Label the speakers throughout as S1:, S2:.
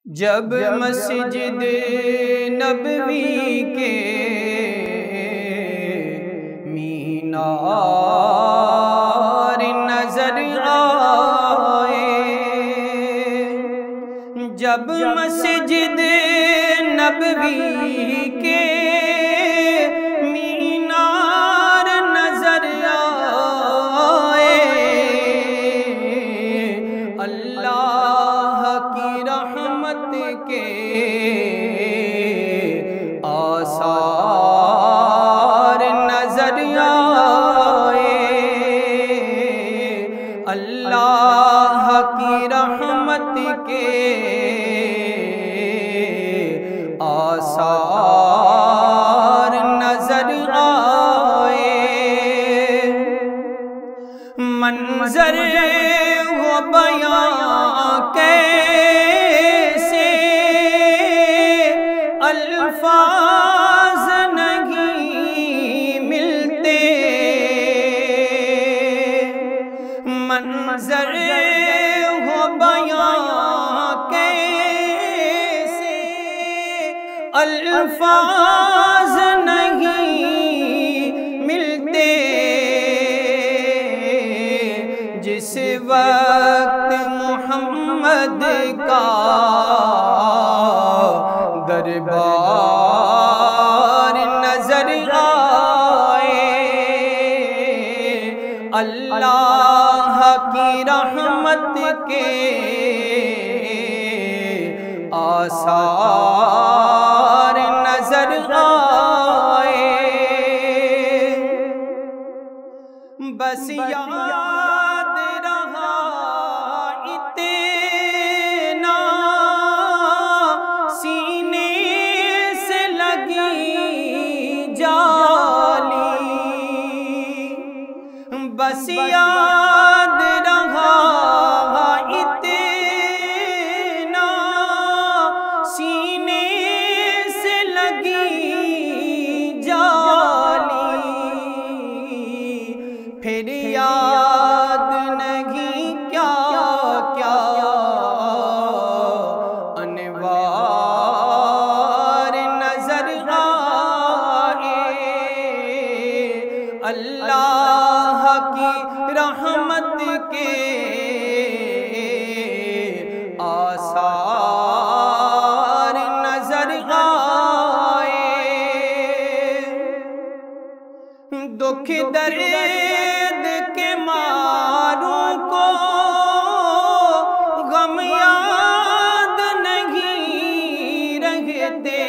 S1: جب مسجد نبوی کے مینار نظر آئے، جب مسجد نبوی کے مینار نظر آئے، اللہ کی رحمت کے آثار نظر آئے، اللہ کی رحمت کے آثار نظر آئے، منظر وہ بیان کیسے الفاظ نہیں ملتے، منظر وہ بیان کیسے الفاظ نہیں ملتے، جس وقت محمد کا دربار نظر آئے، اللہ کی رحمت کے آثار نظر آئے، بس یاد رہا اتنا سینے سے لگی جالی، بس یاد رہا اتنا سینے سے لگی جالی، پھر یاد نہیں کیا کیا انوار نظر آئے، اللہ کی رحمت کے آثار نظر آئے، دکھ درد کے ماروں کو غم یاد نہیں رہتے،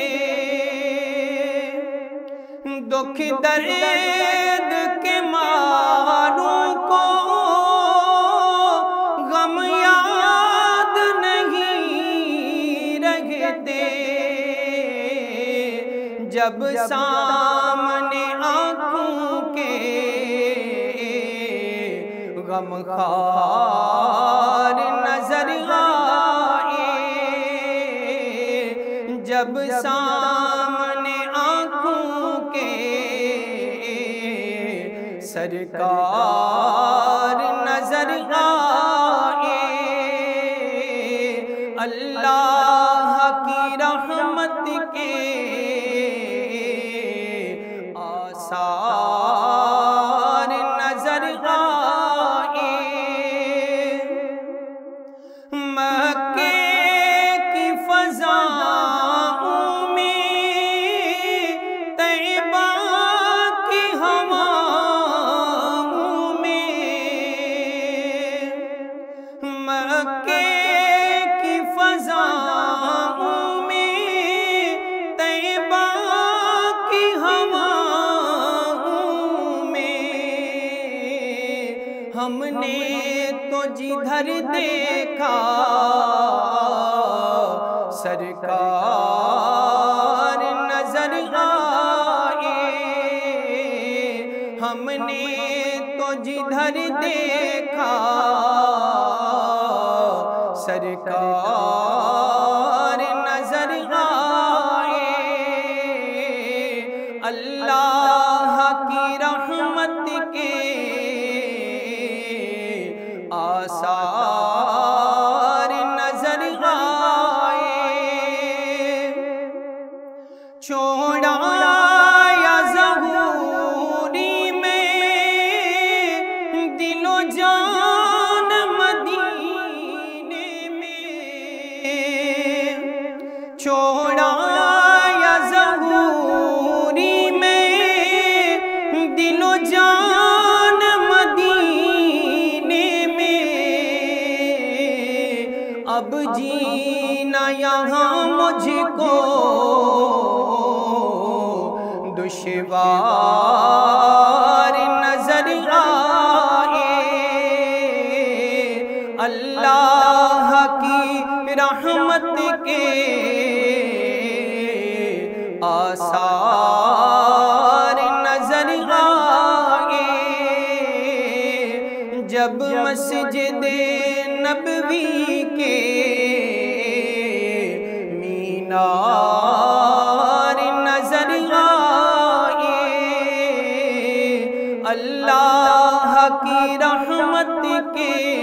S1: دکھ درد کے ماروں کو غم یاد نہیں رہتے، جب سامنے آنکھوں کے غم خوار نظر آئے، جب سامنے آنکھوں کے سرکار نظر آئے، اللہ کی رحمت کے آثار نظر آئے، مکے کی فضاؤں میں طیبہ کی ہواؤں میں، مکے کی فضاؤں میں طیبہ کی ہواؤں میں، ہم نے تو جدھر دیکھا سرکار نظر آئے، ہم نے تو جدھر دیکھا سرکار نظر آئے، اللہ کی رحمت کے آثار نظر آئے، چھوڑا یا ظہوری میں دل و جان مدینے میں، اب جینا یہاں مجھ کو دشوار نظر آئے، اللہ کی رحمت کے آثار نظر آئے، جب مسجد نبوی کے مینار نظر آئے، اللہ کی رحمت کے